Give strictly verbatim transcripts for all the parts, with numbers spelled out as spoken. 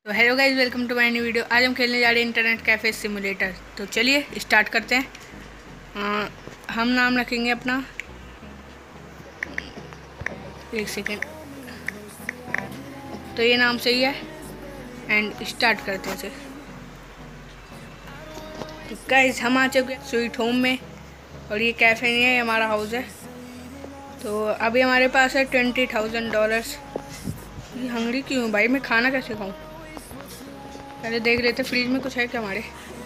तो hello guys, welcome to my new video. आज हम खेलने जा रहे हैं इंटरनेट कैफ़े सिमुलेटर। तो चलिए स्टार्ट करते हैं। आ, हम नाम रखेंगे अपना, एक सेकेंड, तो ये नाम सही है एंड स्टार्ट करते हैं इसे। तो गाइस हम आ चुके हैं स्वीट होम में, और ये कैफ़े नहीं है, ये हमारा हाउस है। तो अभी हमारे पास है ट्वेंटी थाउजेंड डॉलर्स। ये हंगरी क्यों हूँ भाई, मैं खाना कैसे खाऊँ? पहले देख लेते फ्रीज में कुछ है क्या हमारे।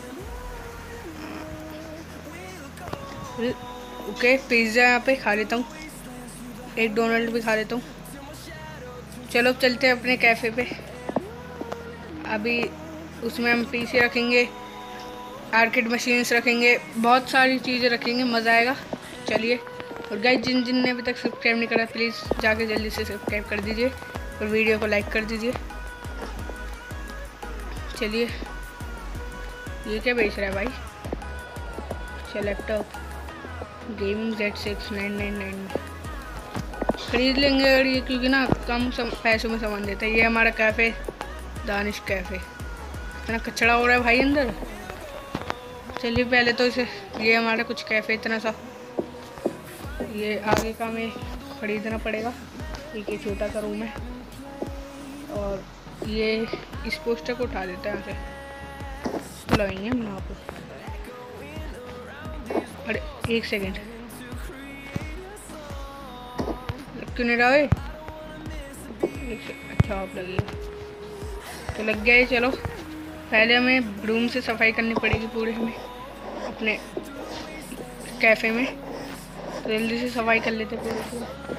ओके, पिज़्ज़ा यहाँ पे खा लेता हूँ, एक डोनल्ड भी खा लेता हूँ। चलो अब चलते हैं अपने कैफ़े पे। अभी उसमें हम पीसी रखेंगे, आर्केड मशीन्स रखेंगे, बहुत सारी चीज़ें रखेंगे, मज़ा आएगा। चलिए। और गाइस, जिन जिन ने अभी तक सब्सक्राइब नहीं करा प्लीज़ जाके जल्दी से सब्सक्राइब कर दीजिए और वीडियो को लाइक कर दीजिए। चलिए, ये क्या बेच रहा है भाई? अच्छा, laptop gaming Z six nine nine nine में खरीद लेंगे अगर ये, क्योंकि ना कम सम, पैसों में सामान देता है। ये हमारा कैफ़े दानिश कैफ़े। इतना कचरा हो रहा है भाई अंदर। चलिए पहले तो इसे, ये हमारा कुछ कैफ़े इतना सा, ये आगे का हमें ख़रीदना पड़ेगा। एक ये छोटा सा रूम है, और ये इस पोस्टर को उठा देते हैं यहाँ से, तो लगाएंगे हम यहाँ पे। अरे एक सेकेंड, क्यों नहीं रहा है? अच्छा आप लगी, तो लग गया है। चलो पहले हमें रूम से सफाई करनी पड़ेगी पूरे, हमें अपने कैफ़े में। तो जल्दी से सफाई कर लेते पूरे पूरे।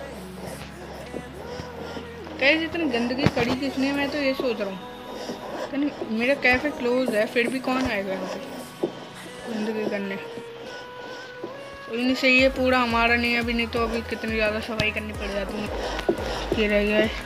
कैसे इतनी गंदगी करी किसने? मैं तो ये सोच रहा हूँ, मेरा कैफ़े क्लोज है फिर भी कौन आएगा यहाँ पे गंदगी करने? तो नहीं सही है, पूरा हमारा नहीं है अभी, नहीं तो अभी कितनी ज़्यादा सफाई करनी पड़ जाती है। ये रह गया है,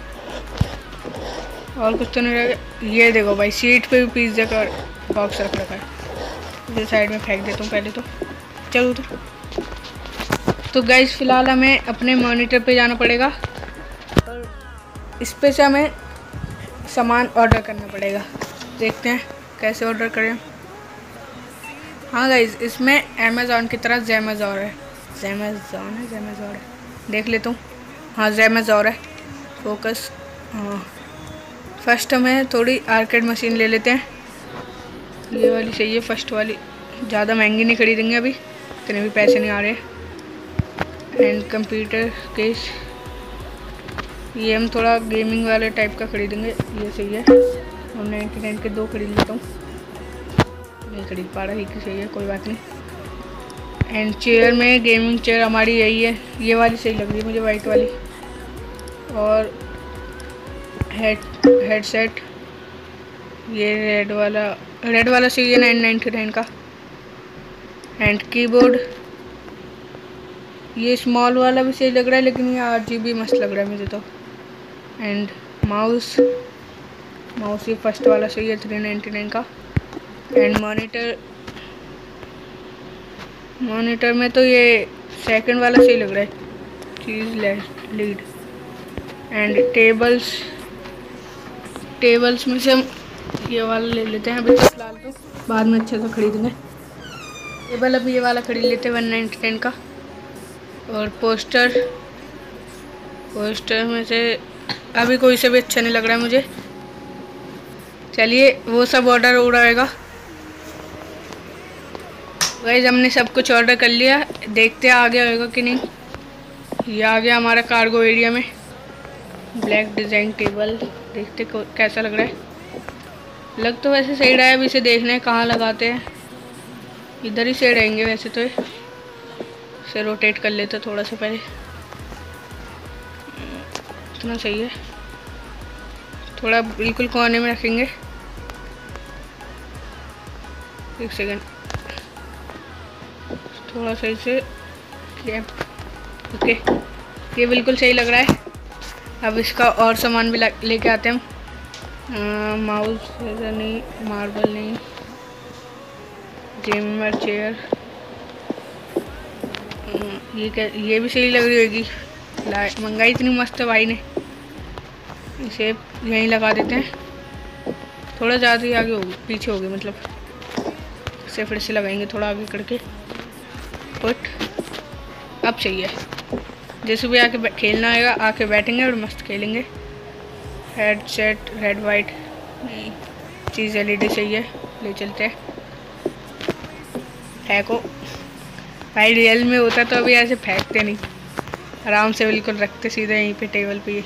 और कुछ तो नहीं रह गया। ये देखो भाई, सीट पे भी पिज़्ज़ा का बॉक्स रख रखा है। इसे साइड में फेंक देता हूँ पहले तो। चलो तो तो गाइस, फ़िलहाल हमें अपने मॉनिटर पे जाना पड़ेगा, और इस पे से हमें सामान ऑर्डर करना पड़ेगा। देखते हैं कैसे ऑर्डर करें। हाँ गाइस, इसमें अमेज़ॉन की तरह ज़ैमेज़ोर है, ज़ैमेज़ॉन है ज़ैमेज़ोर है, देख लेता हूँ। हाँ ज़ैमेज़ोर है। फोकस। हाँ, फर्स्ट हमें थोड़ी आर्केड मशीन ले लेते हैं। ये वाली सही है, फर्स्ट वाली। ज़्यादा महंगी नहीं खरीदेंगे अभी, इतने भी पैसे नहीं आ रहे। एंड कंप्यूटर केस, ये हम थोड़ा गेमिंग वाले टाइप का खरीदेंगे, ये सही है। और नाइन्टी नाइन के दो खरीद लेता हूँ, नहीं खरीद पा रहा, एक ही सही है, कोई बात नहीं। एंड चेयर में गेमिंग चेयर हमारी यही है, ये वाली सही लग रही है मुझे, वाइट वाली। और हेड हेडसेट, ये रेड वाला, रेड वाला सही है नाइन नाइन्टी नाइन का। एंड कीबोर्ड, ये स्मॉल वाला भी सही लग रहा है, लेकिन ये आर जी बी मस्त लग रहा है मुझे तो। एंड माउस, माउस ये फर्स्ट वाला सही है, थ्री नाइन्टी नाइन का। एंड मॉनिटर, मॉनिटर में तो ये सेकंड वाला सही लग रहा है, चीज़ लीड। एंड टेबल्स, टेबल्स में से हम ये वाला ले लेते हैं अभी तो फिलहाल, तो बाद में अच्छे से खरीदेंगे। टेबल अभी ये वाला खरीद लेते हैं वन नाइन्टी नाइन का। और पोस्टर, पोस्टर में से अभी कोई से भी अच्छा नहीं लग रहा है मुझे। चलिए वो सब ऑर्डर उड़ाएगा। गाइस, हमने सब कुछ ऑर्डर कर लिया, देखते हैं आगे होगा कि नहीं। ये आ गया हमारा कार्गो एरिया में, ब्लैक डिज़ाइन टेबल, देखते कैसा लग रहा है। लग तो वैसे सही रहा है, अभी इसे देखना है कहाँ लगाते हैं। इधर ही सही रहेंगे वैसे तो। इसे रोटेट कर लेते थोड़ा सा पहले, इतना सही है। थोड़ा बिल्कुल कोने में रखेंगे, एक सेकेंड, थोड़ा सही से। ओके, ये बिल्कुल सही लग रहा है। अब इसका और सामान भी लेके आते हैं हम। माउस नहीं, मार्बल नहीं, गेमर चेयर, ये क्या, ये भी सही लग रही होगी। मंगाई इतनी मस्त है भाई ने, इसे यहीं लगा देते हैं। थोड़ा ज़्यादा ही आगे होगी, पीछे होगी मतलब। इसे फिर से लगाएंगे थोड़ा आगे करके। पुट। अब सही है। जैसे भी आके खेलना आएगा आके बैठेंगे और मस्त खेलेंगे। हेड सेट रेड वाइट नहीं चीज़ एलईडी सही है, ले चलते हैं। फेंको भाई, रियल में होता तो अभी ऐसे फेंकते नहीं, आराम से बिल्कुल रखते सीधे यहीं पे टेबल पे।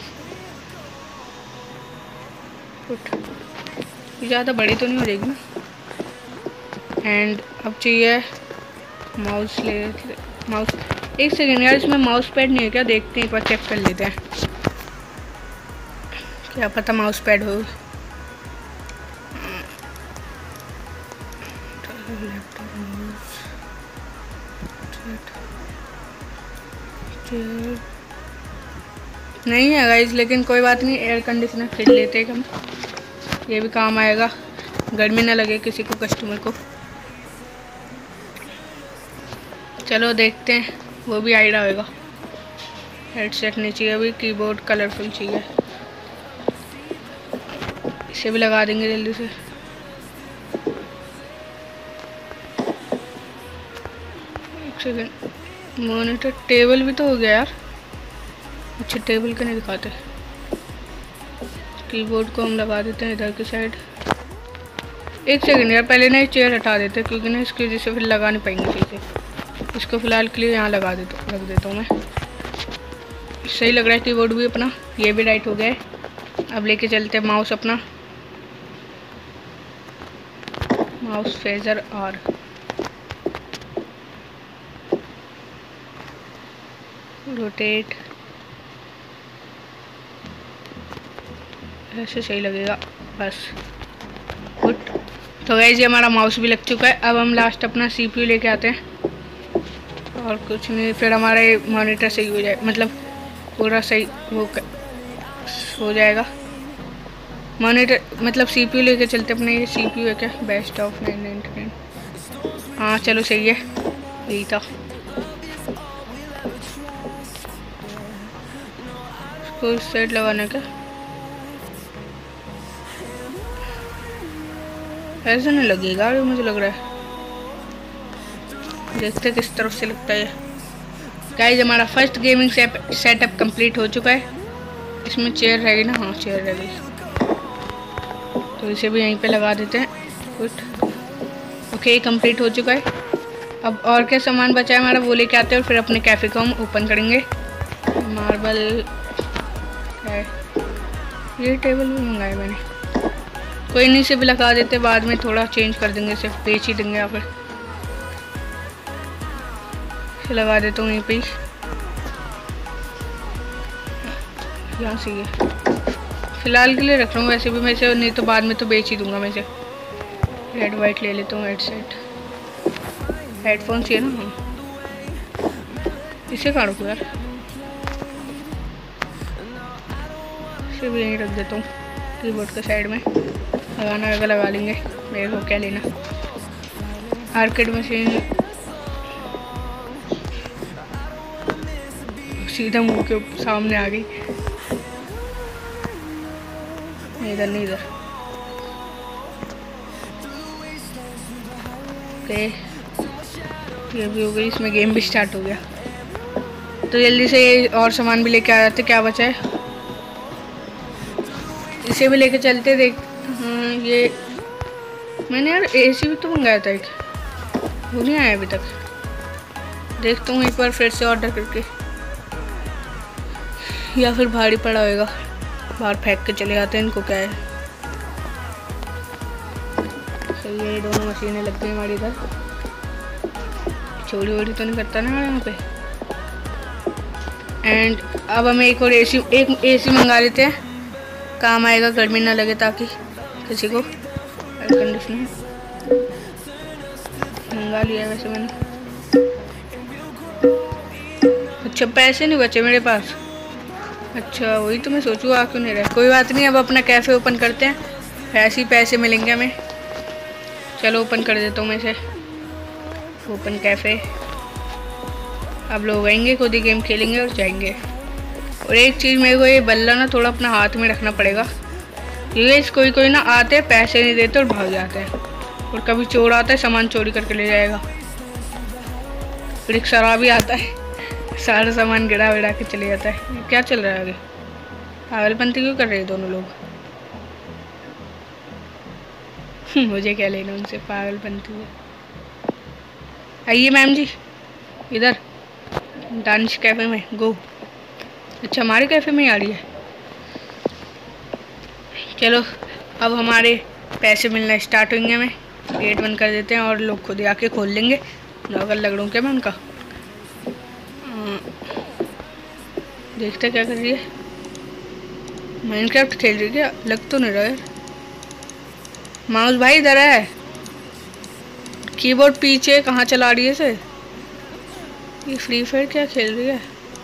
उठ, ज़्यादा बड़ी तो नहीं हो जाएगी ना। एंड अब चाहिए माउस। ले माउस, एक सेकेंड यार, इसमें माउस पैड नहीं है क्या? देखते हैं, एक बार चेक कर लेते हैं, क्या पता माउस पैड हो। नहीं है गाइस, लेकिन कोई बात नहीं, एयर कंडीशनर खरीद लेते हैं हम, ये भी काम आएगा, गर्मी ना लगे किसी को, कस्टमर को। चलो देखते हैं, वो भी आइडिया होगा। हेडसेट नहीं चाहिए अभी, कीबोर्ड कलरफुल चाहिए, इसे भी लगा देंगे जल्दी से। एक सेकेंड, मॉनिटर टेबल भी तो हो गया यार। अच्छा टेबल का नहीं दिखाते, कीबोर्ड को हम लगा देते हैं इधर की साइड। एक सेकेंड यार, पहले ना ये चेयर हटा देते हैं, क्योंकि ना इसकी वजह से फिर लगा नहीं पाएंगे चीज़ें। इसको फिलहाल के लिए यहाँ लगा देता रख देता हूँ मैं। सही लग रहा है कीबोर्ड भी अपना, ये भी राइट हो गया है। अब लेके चलते हैं माउस अपना, माउस फेजर आर। रोटेट, ऐसे सही लगेगा बस। गुड। तो गाइस ये हमारा माउस भी लग चुका है। अब हम लास्ट अपना सीपीयू लेके आते हैं, और कुछ नहीं, फिर हमारे मॉनिटर सही हो जाए, मतलब पूरा सही वो हो जाएगा मॉनिटर। मतलब सीपीयू लेके चलते अपने, ये सीपीयू है क्या? Best of nine ninety nine. हाँ चलो सही है, यही था। इसको इस साइड लगाना क्या? ऐसा नहीं लगेगा मुझे लग रहा है, देखते किस तरफ से लगता है। गाइस हमारा फर्स्ट गेमिंग सेटअप कंप्लीट हो चुका है। इसमें चेयर रहेगी ना? हाँ चेयर रहेगी, तो इसे भी यहीं पे लगा देते हैं। गुड, ओके कंप्लीट हो चुका है। अब और क्या सामान बचा है हमारा, वो लेके आते हैं और फिर अपने कैफ़े को हम ओपन करेंगे। मार्बल है, ये टेबल भी मंगाया मैंने, कोई नहीं, से भी लगा देते, बाद में थोड़ा चेंज कर देंगे, सिर्फ बेच ही देंगे, या फिर लगा देता हूँ यहीं पे ही, यहाँ से। ये फिलहाल के लिए रख रहा हूँ, वैसे भी मैं इसे, नहीं तो बाद में तो बेच ही दूंगा मैं इसे। रेड वाइट ले लेता हूँ, हेडसेट, हेडफोन चाहिए ना। हाँ इसे कहाँ रखूँ यार, इसे भी यहीं रख देता हूँ कीबोर्ड के साइड में। लगाना होगा लगा लेंगे, मेरे को क्या लेना। आर्केड मशीन सीधा मुंह के सामने आ गई, इधर नहीं इधर। ओके ये भी हो गई, इसमें गेम भी स्टार्ट हो गया। तो जल्दी से ये और सामान भी लेके आ जाते, क्या बचा है इसे भी लेके चलते। देख हाँ ये मैंने यार एसी भी तो मंगाया था एक, वो नहीं आया अभी तक। देखता हूँ एक बार फिर से ऑर्डर करके, या फिर भारी पड़ा होएगा, बाहर फेंक के चले जाते हैं, इनको क्या है। सही है, ये दोनों मशीनें लग गई हमारी इधर। चोरी वोरी तो नहीं करता ना यहाँ पे। एंड अब हमें एक और एसी, एक एसी मंगा लेते हैं, काम आएगा, गर्मी ना लगे ताकि किसी को। एयर कंडीशनर मंगा लिया वैसे मैंने। अच्छा पैसे नहीं बचे मेरे पास, अच्छा वही तो मैं सोचूँ आ क्यों नहीं रहा। कोई बात नहीं, अब अपना कैफ़े ओपन करते हैं, ऐसे ही पैसे मिलेंगे हमें। चलो ओपन कर देता हूँ मैं इसे, ओपन कैफ़े। अब लोग आएंगे, खुद ही गेम खेलेंगे और जाएंगे। और एक चीज़ मेरे को, ये बल्ला ना थोड़ा अपना हाथ में रखना पड़ेगा, ये कोई कोई ना आते हैं, पैसे नहीं देते और भाग जाते हैं। और कभी चोर आता है सामान चोरी करके ले जाएगा। रिक्शा वाला भी आता है, सारा सामान गिरा विड़ा के चले जाता है। क्या चल रहा है आगे? पागलपंती क्यों कर रहे हैं दोनों लोग? मुझे क्या लेना उनसे, पागलपंती है। आइए मैम जी इधर डांस कैफे में गो। अच्छा हमारे कैफे में ही आ रही है। चलो अब हमारे पैसे मिलना स्टार्ट होंगे। हमें गेट बंद कर देते हैं और लोग खुद ही आके खोल लेंगे। नौकर लग क्या मैं उनका। देखते क्या कर रही है। माइनक्राफ्ट खेल रही है क्या? लग तो नहीं रहा है। माउस भाई इधर है। कीबोर्ड पीछे कहाँ चला रही है इसे? ये फ्री फायर क्या खेल रही है?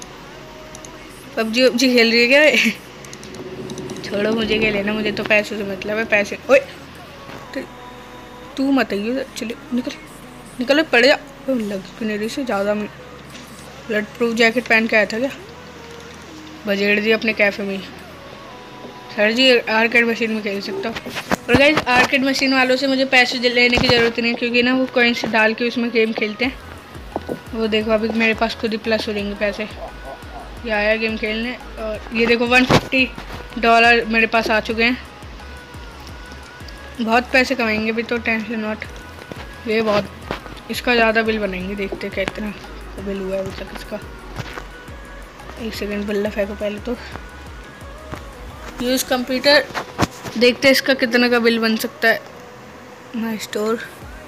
पबजी पबजी खेल रही है क्या? छोड़ो, मुझे क्या लेना, मुझे तो पैसे से मतलब है। पैसे ओए तू मत आइए, चले निकल निकल पड़ जा। लग किनेरी से ज़्यादा में ब्लड प्रूफ जैकेट पहन के आया था क्या? बजेड़ दी अपने कैफ़े में। सर जी आर्केड मशीन में खेल सकता हूँ। और गाइस आर्केड मशीन वालों से मुझे पैसे लेने की ज़रूरत नहीं है, क्योंकि ना वो कॉइन्स डाल के उसमें गेम खेलते हैं। वो देखो अभी मेरे पास खुद ही प्लस हो जाएंगे पैसे। ये आया गेम खेलने और ये देखो वन फिफ्टी डॉलर मेरे पास आ चुके हैं। बहुत पैसे कमाएंगे भी, तो टेंशन नॉट। ये बहुत इसका ज़्यादा बिल बनाएंगे, देखते क्या इतना बिल हुआ है अभी तक इसका। एक सेकेंड बल्ला फेंको पहले तो। यूज़ कंप्यूटर, देखते हैं इसका कितना का बिल बन सकता है। My store,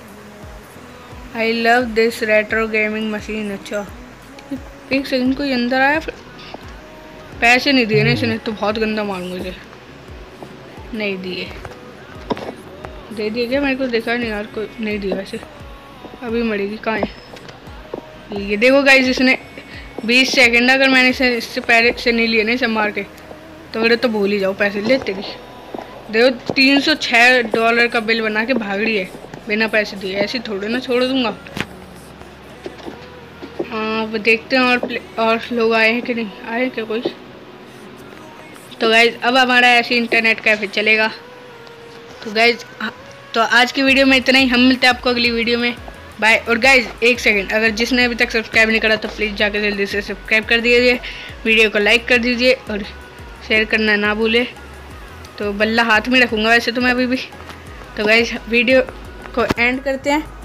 I love this retro gaming machine. अच्छा एक सेकंड, कोई अंदर आया। फिर पैसे नहीं दिए ना इसने, तो बहुत गंदा मारूंगा इसे। नहीं दिए, दे दिए क्या? मेरे को देखा नहीं यार, कोई नहीं दिया वैसे। अभी मरेगी कहाँ है ये? देखो गाइस इसने बीस सेकंड, अगर मैंने इसे इससे पहले से नहीं लिए ना इसे मार के, तो मेरे तो भूल ही जाओ पैसे ले तेरी। देखो तीन सौ छः डॉलर का बिल बना के भाग रही है बिना पैसे दिए। ऐसे थोड़े ना छोड़ दूंगा। हाँ वो देखते हैं और और लोग आए हैं कि नहीं आए क्या कोई। तो गाइज अब हमारा ऐसे इंटरनेट कैफे चलेगा। तो गाइज तो आज की वीडियो में इतना ही। हम मिलते हैं आपको अगली वीडियो में। बाय। और गाइज एक सेकंड, अगर जिसने अभी तक सब्सक्राइब नहीं करा तो प्लीज़ जाकर जल्दी से सब्सक्राइब कर दीजिए, वीडियो को लाइक कर दीजिए और शेयर करना ना भूले। तो बल्ला हाथ में रखूँगा वैसे तो मैं अभी भी। तो गाइज वीडियो को एंड करते हैं।